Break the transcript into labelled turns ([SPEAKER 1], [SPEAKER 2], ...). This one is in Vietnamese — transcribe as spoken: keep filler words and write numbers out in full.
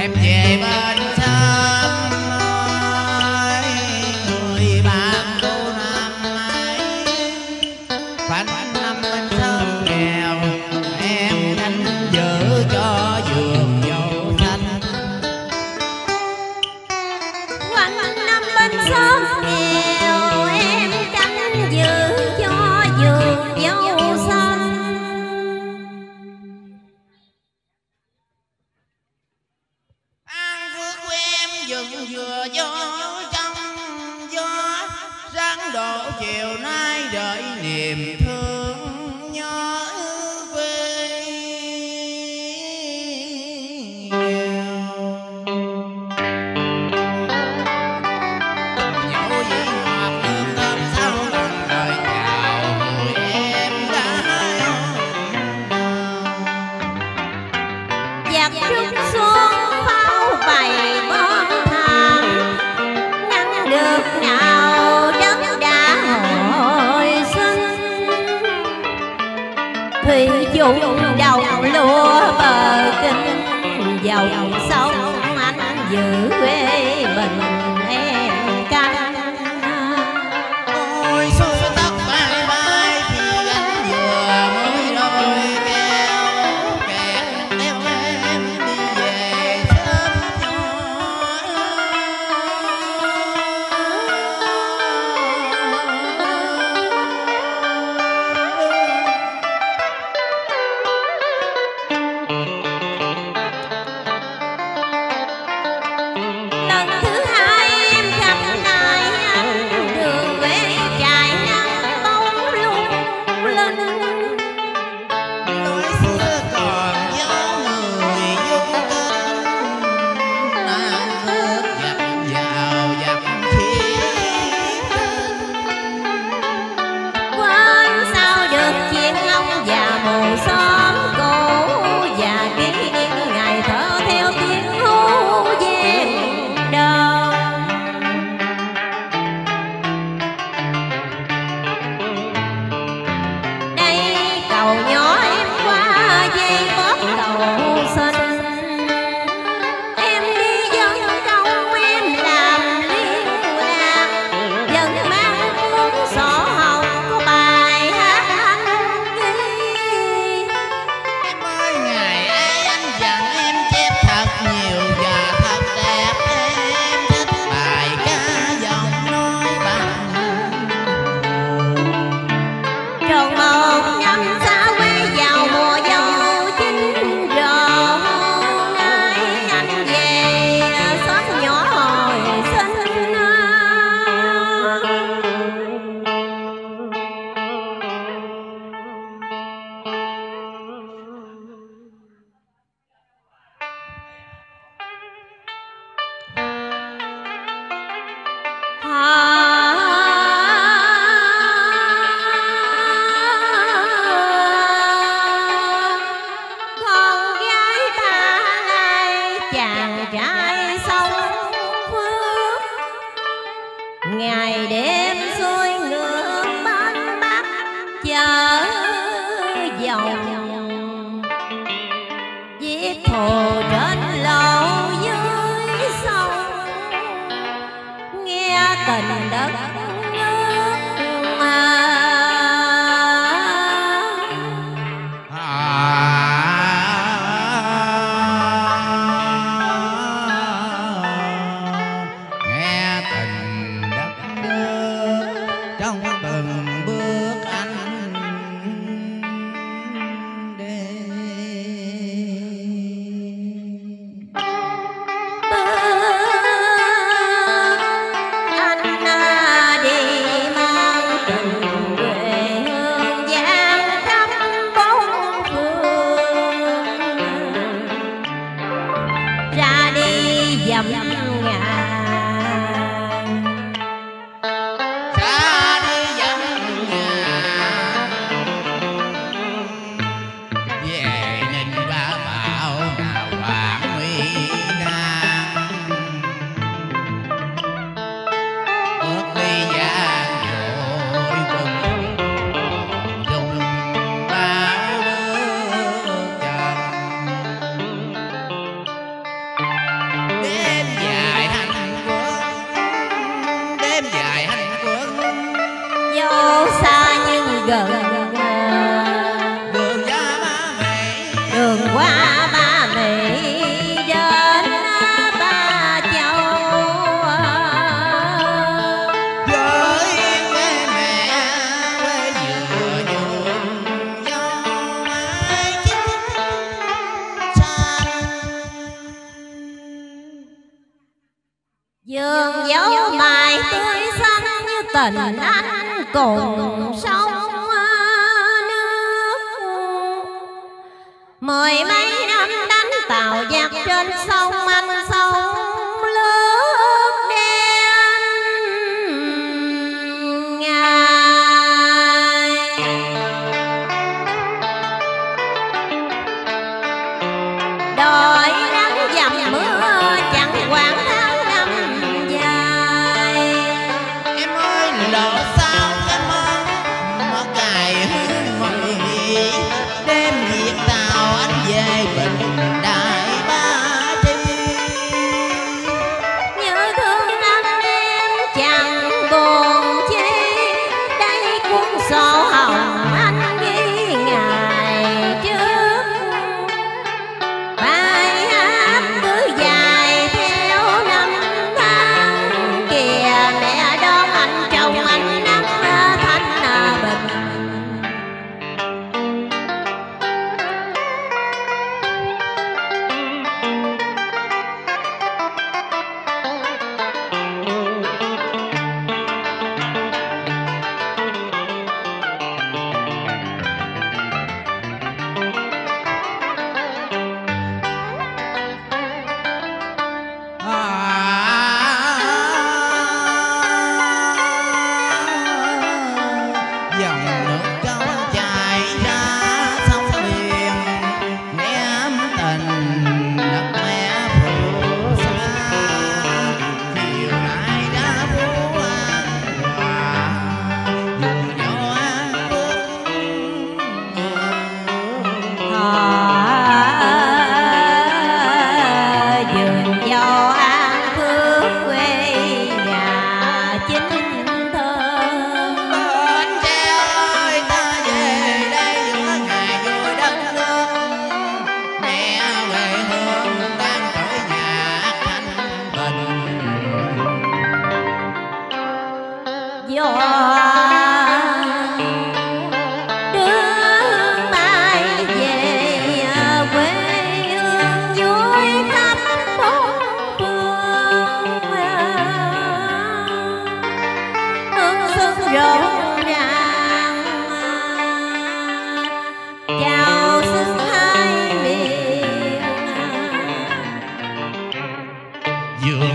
[SPEAKER 1] em về bên sớm ơi, người bạn cô năm ấy phanh năm bên sớm nghèo, em canh giữ cho vườn dâu xanh.
[SPEAKER 2] quanh năm bên sớm nghèo, em canh giữ cho vườn dâu xanh.
[SPEAKER 1] An phước của em dựng vừa gió trong gió, sáng độ chiều nay đợi niềm thương nhớ quê nghèo. Nhậu vị ngọt hương thơm sao lòng đời chào người em gái.
[SPEAKER 2] Giặc trúc xuân pháo bày bom thang, nắng được nào đất đã hồi xuân. Thủy chung đồng lúa bờ kinh, dòng sông anh giữ quê mình em canh.
[SPEAKER 1] Ôi xuôi tóc bay bay thì anh vừa mới đôi keo kẹt theo em đi về sớm
[SPEAKER 2] Lần thứ hai em gặp lại anh, đường quê trải nắng bóng lung linh.
[SPEAKER 1] lối xưa còn nhớ người dung kinh, Nam Phước dập vào dập khí kinh.
[SPEAKER 2] Quên sao được chuyện ông già mù xóm cổ, và kỷ niệm ngày thở theo tiếng hú ven đồng. Đây cầu nhỏ em qua dây bóp cầu xinh, em đi dân công em làm liên lạc, vẫn mang cuốn sổ hồng có bài hát anh ghi.
[SPEAKER 1] Em ơi ngày ấy anh dặn em chép thật nhiều và thật đẹp, em thích bài ca giọng nói bằng
[SPEAKER 2] Tròn một năm xa quê vào mùa dâu chín rộ, nay anh về xóm nhỏ hồi sinh. Con gái ta lai chàng trai sông Phước, ngày đêm xuôi ngược bên Bắc chở dòng, giết thù trên lộ dưới sông, nghe tình đất nước mà.
[SPEAKER 1] nghe tình đất nước trong từng bước anh đi.
[SPEAKER 2] Anh đi mang tình quê hương giang khắp bốn phương, ra đi dầm ngàn
[SPEAKER 1] Xa đi dẫn nhà về Ninh Ba Bảo nào Hoàng Huy Nam, bước đi giang dội bừng dùng bao bước chân.
[SPEAKER 2] gần
[SPEAKER 1] đường ra ba Mỹ,
[SPEAKER 2] đường qua ba Mỹ đến Ba Châu,
[SPEAKER 1] với quê mẹ quê vừa nhường dâu mái chích xanh.
[SPEAKER 2] vườn dấu mài tươi xanh như tình anh cùng sông nước. Mười mấy năm đánh tàu giặc trên sông, anh sông lướt đen ngày. Đợi nắng dầm mưa chẳng quản tháng năm dài.
[SPEAKER 1] Em ơi lộ sao cái mong mà cài hương mời đêm diệt tàu anh về Bình Đại Ba Tri.
[SPEAKER 2] Nhớ thương anh em chẳng buồn chi, đây cuốn sổ hồng anh ghi ngày trước. Bài hát cứ dài theo năm tháng, kìa mẹ đón anh chồng anh nắng thanh bình.
[SPEAKER 1] Dòng nước câu chảy ra sông biển, nghe ấm tình đất mẹ phù sa. Chiều nay đã Phú An Hòa, vườn dâu An Phước.
[SPEAKER 2] Vườn dâu An Phước quê nhà chính thơm.
[SPEAKER 1] Bến Tre ơi ta về đây giữa ngày vui đất nước, mẹ về hương đang khởi nhạc thanh bình.
[SPEAKER 2] Gió đưa mai về quê hương vui khắp bốn phương. Hương xuân rộn ràng chào xuân hai miền.
[SPEAKER 1] Vườn